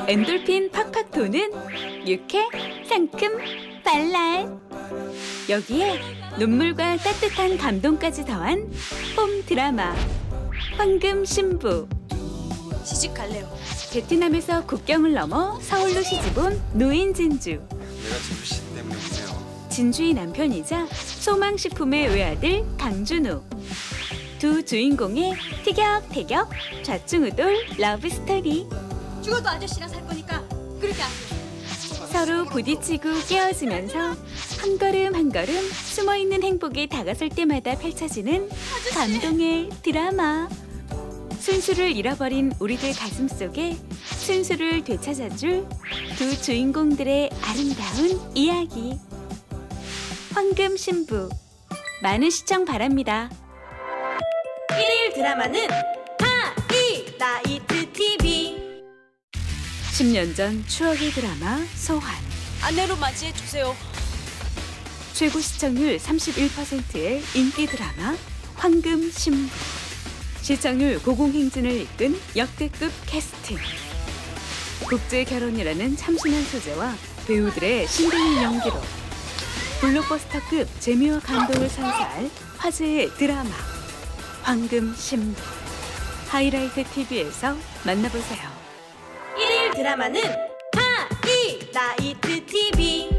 엔돌핀 팍팍 도는 유쾌, 상큼, 발랄. 여기에 눈물과 따뜻한 감동까지 더한 홈 드라마 황금 신부. 시집 갈래요. 베트남에서 국경을 넘어 서울로 시집온 노인 진주. 내가 진주 씨 때문에 그래요. 진주의 남편이자 소망식품의 외아들 강준우. 두 주인공의 티격태격 좌충우돌 러브스토리. 죽어도 아저씨랑 살 거니까 그렇게 아세요. 서로 부딪히고 깨어지면서 한 걸음 한 걸음 숨어있는 행복이 다가설 때마다 펼쳐지는 감동의 드라마. 순수를 잃어버린 우리들 가슴속에 순수를 되찾아줄 두 주인공들의 아름다운 이야기. 황금 신부. 많은 시청 바랍니다. 1일 드라마는 하이라이트 TV. 10년 전 추억의 드라마 소환. 아내로 맞이해 주세요. 최고 시청률 31%의 인기 드라마 황금 신부. 시청률 고공행진을 이끈 역대급 캐스팅. 국제 결혼이라는 참신한 소재와 배우들의 신비한 연기로 블록버스터급 재미와 감동을 선사할 화제의 드라마 황금 신부. 하이라이트 TV에서 만나보세요. 1일 드라마는 하이라이트 TV.